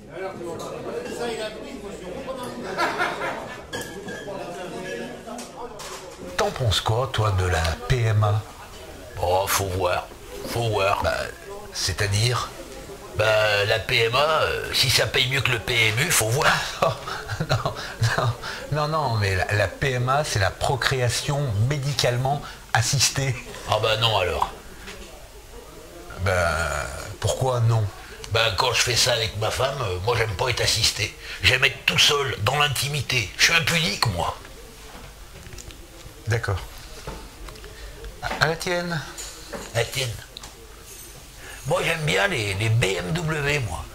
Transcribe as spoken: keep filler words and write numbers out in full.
T'en penses quoi, toi, de la P M A? Oh, faut voir. Faut voir. Bah, c'est-à-dire? Bah, la P M A, euh, si ça paye mieux que le P M U, faut voir. Oh, non, non, non, non, mais la, la P M A, c'est la procréation médicalement assistée. Ah bah non alors. Ben, pourquoi non? Ben quand je fais ça avec ma femme, euh, moi j'aime pas être assisté. J'aime être tout seul, dans l'intimité. Je suis impudique, moi. D'accord. À la tienne. La tienne. Moi j'aime bien les, les B M W, moi.